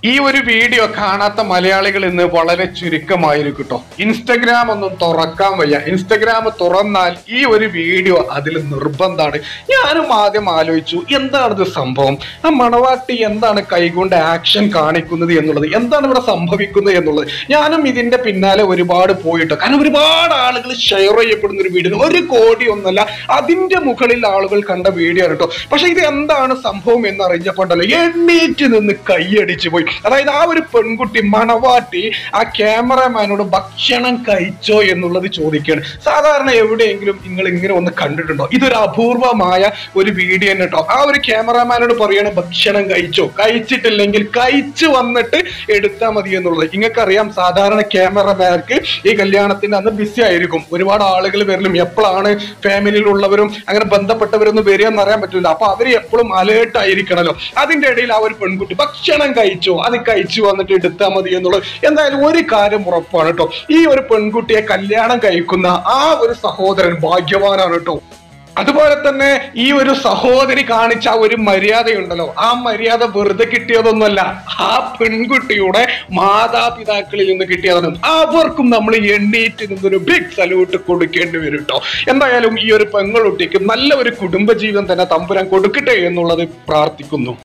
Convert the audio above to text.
ഈ ഒരു വീഡിയോ കാണാത്ത മലയാളികൾ ഇന്ന് വളരെ ചുരുക്കമായിരിക്കും കേട്ടോ. ഇൻസ്റ്റഗ്രാം ഒന്നും തുറക്കാൻ വയ്യ. ഇൻസ്റ്റഗ്രാം തുറന്നാൽ ഈ ഒരു വീഡിയോ അതിൽ നിർബന്ധമാണ്. ഞാനും ആദ്യം ആലോചിച്ചു, എന്താണിത് സംഭവം? ആ മണവാട്ടി എന്താണ് കൈകൊണ്ട് ആക്ഷൻ കാണിക്കുന്നത് എന്നുള്ളത്, എന്താണ് ഇവിടെ സംഭവിക്കുന്നത് എന്നുള്ളത്. ഞാനും ഇതിന്റെ പിന്നാലെ ഒരുപാട് പോയിട്ടോ. കാരണം ഒരുപാട് ആളുകൾ ഷെയർ ചെയ്യപ്പെടുന്ന ഒരു വീഡിയോ, 1 കോടി ഒന്നല്ല, അതിന്റെ മുകളിൽ ആളുകൾ കണ്ട വീഡിയോ ആണ് കേട്ടോ. പക്ഷെ ഇത് എന്താണ് സംഭവം എന്ന് അറിഞ്ഞപ്പോണ്ടല്ലോ എണ്ണീറ്റ് നിന്ന് കൈയടിച്ചു പോയി. അതായത് ആ ഒരു പെൺകുട്ടി മണവാട്ടി ആ ക്യാമറമാനോട് ഭക്ഷണം കഴിച്ചോ എന്നുള്ളത് ചോദിക്കുകയാണ്. സാധാരണ എവിടെയെങ്കിലും നിങ്ങൾ ഇങ്ങനെ ഒന്ന് കണ്ടിട്ടുണ്ടോ? ഇതൊരു അപൂർവമായ ഒരു വീഡിയോ തന്നെ കേട്ടോ. ആ ഒരു ക്യാമറമാനോട് പറയാണ് ഭക്ഷണം കഴിച്ചോ, കഴിച്ചിട്ടില്ലെങ്കിൽ കഴിച്ചു വന്നിട്ട് എടുത്താൽ മതി എന്നുള്ളത്. നിങ്ങൾക്കറിയാം, സാധാരണ ക്യാമറമാർക്ക് ഈ കല്യാണത്തിന്റെ അന്ന് ബിസി ആയിരിക്കും, ഒരുപാട് ആളുകൾ വരലും, എപ്പോഴാണ് ഫാമിലിയിലുള്ളവരും അങ്ങനെ ബന്ധപ്പെട്ടവരൊന്നും വരിക എന്നറിയാൻ പറ്റില്ല. അപ്പൊ അവര് എപ്പോഴും അലേർട്ട് ആയിരിക്കണല്ലോ. അതിന്റെ ഇടയിൽ ആ ഒരു പെൺകുട്ടി ഭക്ഷണം കഴിച്ചോ, അത് കഴിച്ചു വന്നിട്ട് എടുത്താൽ മതി എന്നുള്ളത്. എന്തായാലും ഒരു കാര്യം ഉറപ്പാണ് കേട്ടോ, ഈ ഒരു പെൺകുട്ടിയെ കല്യാണം കഴിക്കുന്ന ആ ഒരു സഹോദരൻ ഭാഗ്യവാനാണ് കേട്ടോ. അതുപോലെ തന്നെ ഈ ഒരു സഹോദരി കാണിച്ച ഒരു മര്യാദയുണ്ടല്ലോ, ആ മര്യാദ വെറുതെ കിട്ടിയതൊന്നുമല്ല, ആ പെൺകുട്ടിയുടെ മാതാപിതാക്കളിൽ നിന്ന് കിട്ടിയതാണ്. അവർക്കും നമ്മൾ എണ്ണീറ്റ് നിന്നൊരു ബിഗ് സല്യൂട്ട് കൊടുക്കേണ്ടി വരും കേട്ടോ. എന്തായാലും ഈ ഒരു പെൺകുട്ടിക്ക് നല്ല ഒരു കുടുംബജീവൻ തന്നെ തമ്പുരാൻ കൊടുക്കട്ടെ എന്നുള്ളത് പ്രാർത്ഥിക്കുന്നു.